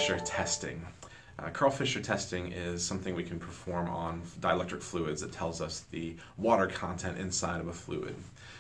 Fischer testing. Karl Fischer testing is something we can perform on dielectric fluids that tells us the water content inside of a fluid.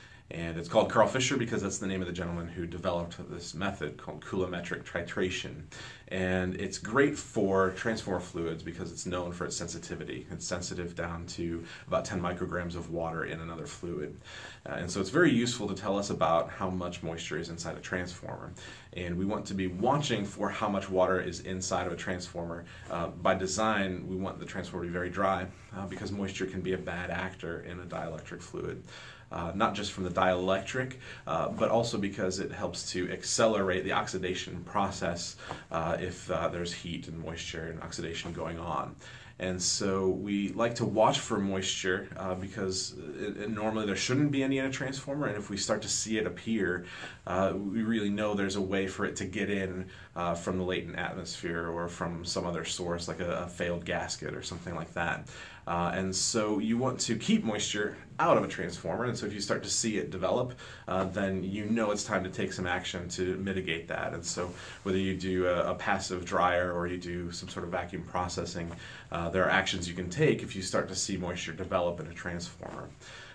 And it's called Karl Fischer because that's the name of the gentleman who developed this method called coulometric titration. And it's great for transformer fluids because it's known for its sensitivity. It's sensitive down to about 10 micrograms of water in another fluid. And so it's very useful to tell us about how much moisture is inside a transformer. And we want to be watching for how much water is inside of a transformer. By design, we want the transformer to be very dry because moisture can be a bad actor in a dielectric fluid. Not just from the dielectric, but also because it helps to accelerate the oxidation process if there's heat and moisture and oxidation going on. And so we like to watch for moisture because normally there shouldn't be any in a transformer, and if we start to see it appear, we really know there's a way for it to get in from the latent atmosphere or from some other source like a failed gasket or something like that. And so you want to keep moisture out of a transformer, and so if you start to see it develop, then you know it's time to take some action to mitigate that. And so whether you do a passive dryer or you do some sort of vacuum processing, there are actions you can take if you start to see moisture develop in a transformer.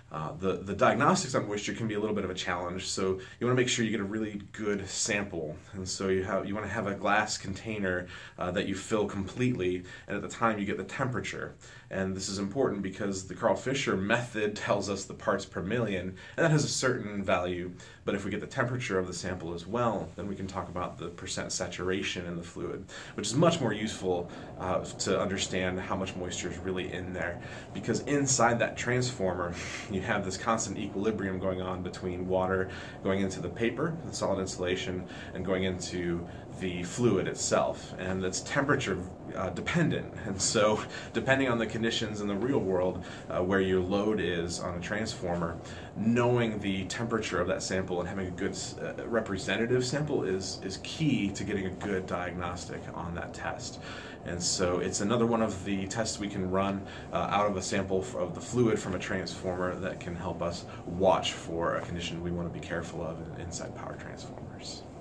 The diagnostics on moisture can be a little bit of a challenge, so you want to make sure you get a really good sample. And so you want to have a glass container that you fill completely, and at the time you get the temperature. And this is important because the Karl Fischer method tells us the parts per million, and that has a certain value. But if we get the temperature of the sample as well, then we can talk about the percent saturation in the fluid, which is much more useful to understand how much moisture is really in there. Because inside that transformer, you have this constant equilibrium going on between water going into the paper, the solid insulation, and going into the fluid itself, and it's temperature dependent. And so depending on the conditions in the real world where your load is on a transformer, knowing the temperature of that sample and having a good representative sample is key to getting a good diagnostic on that test. And so it's another one of the tests we can run out of a sample of the fluid from a transformer that can help us watch for a condition we want to be careful of inside power transformers.